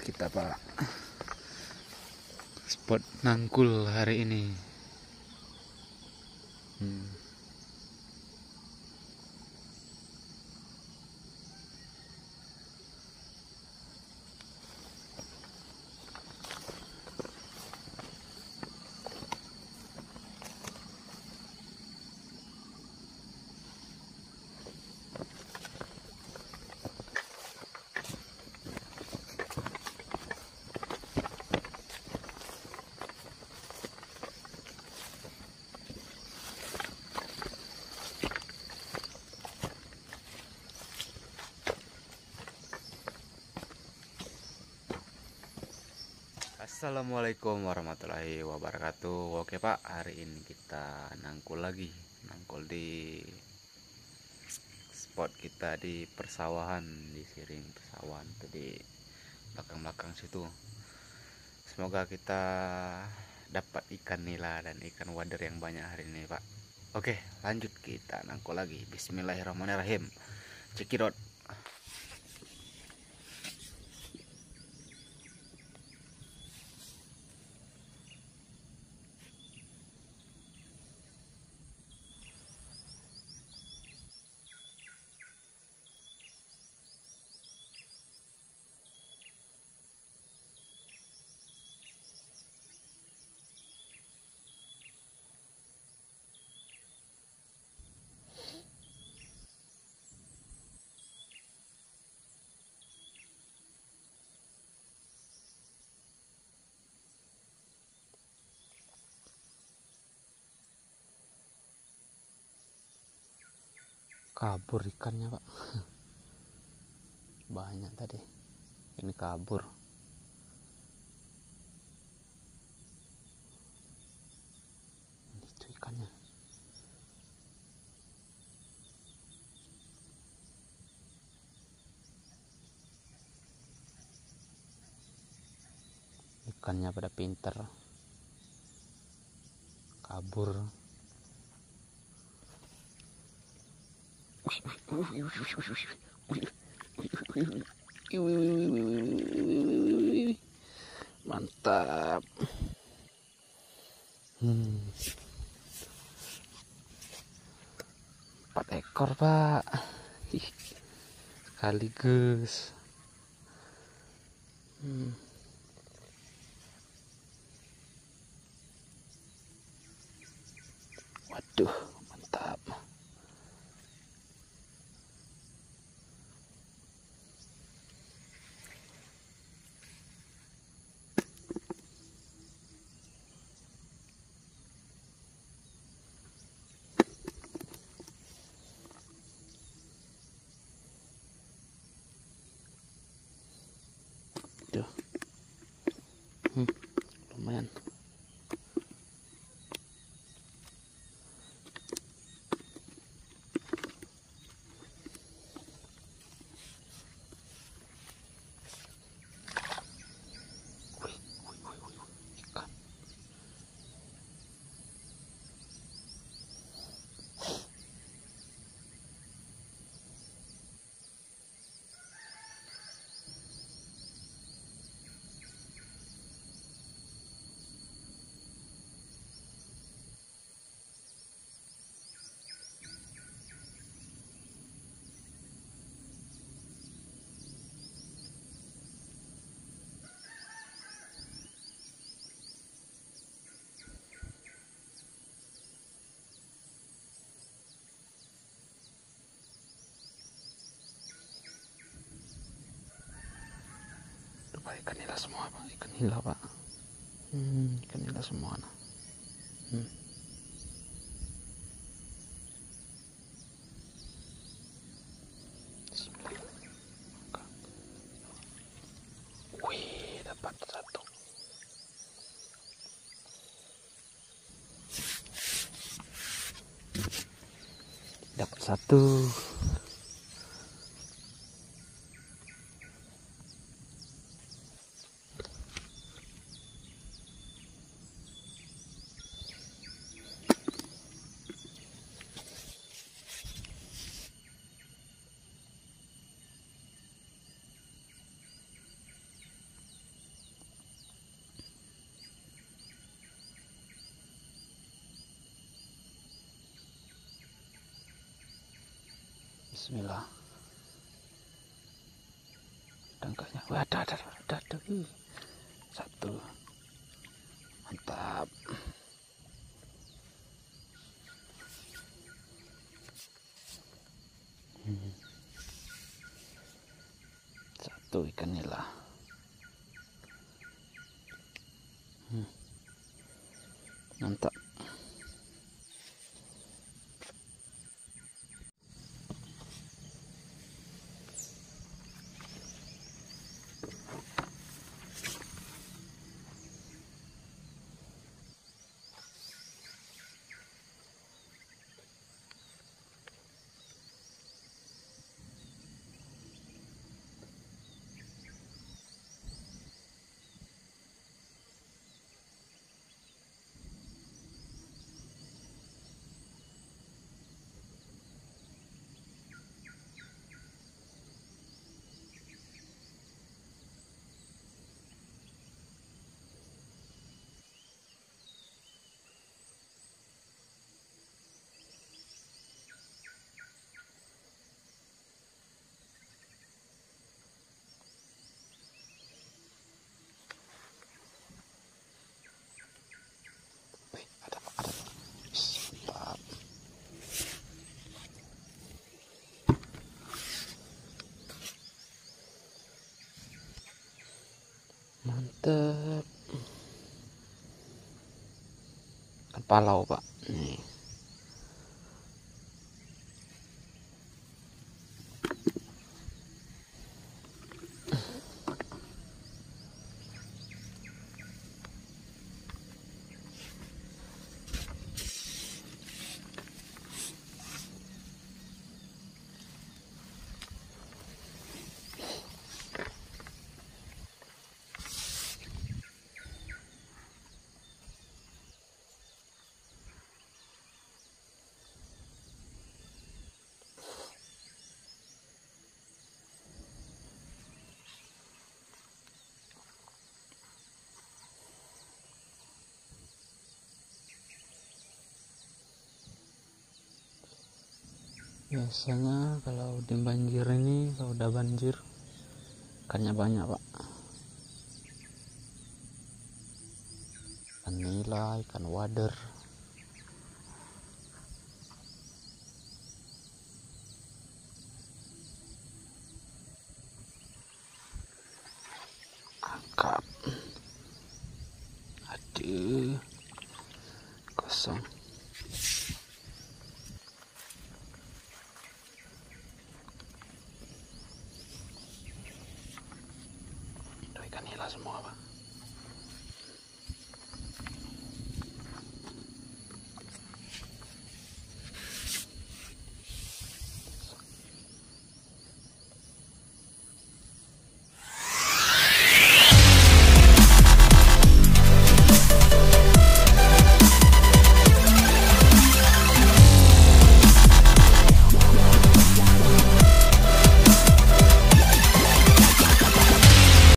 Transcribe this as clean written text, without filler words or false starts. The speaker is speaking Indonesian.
kita, Pak. Spot nangkul hari ini. Assalamualaikum warahmatullahi wabarakatuh. Oke Pak, hari ini kita nangkul lagi. Nangkul di spot kita di persawahan, di siring persawahan itu di belakang-belakang situ. Semoga kita dapat ikan nila dan ikan wader yang banyak hari ini Pak. Oke, lanjut kita nangkul lagi. Bismillahirrahmanirrahim. Cekidot. Kabur ikannya Pak. Banyak tadi. Ini kabur. Itu ikannya. Ikannya pada pinter. Kabur. Mantap. 4 ekor Pak. Sekaligus. Waduh, mantap. Tuh. Lumayan. Ikan. Pak, ikan nila semua Pak, ikan nila Pak. Ikan nila semua nah. Wih, dapat satu. Dapat satu. Bismillah. Tangkapnya. Wah, ada. Satu. Mantap. Satu ikan nila. Mantap. Mantap. Kan palau, Pak. Nih. Biasanya kalau di banjir ini, kalau udah banjir, ikannya banyak, Pak. Ikan nila, ikan wader. Angkat. Aduh. Kosong.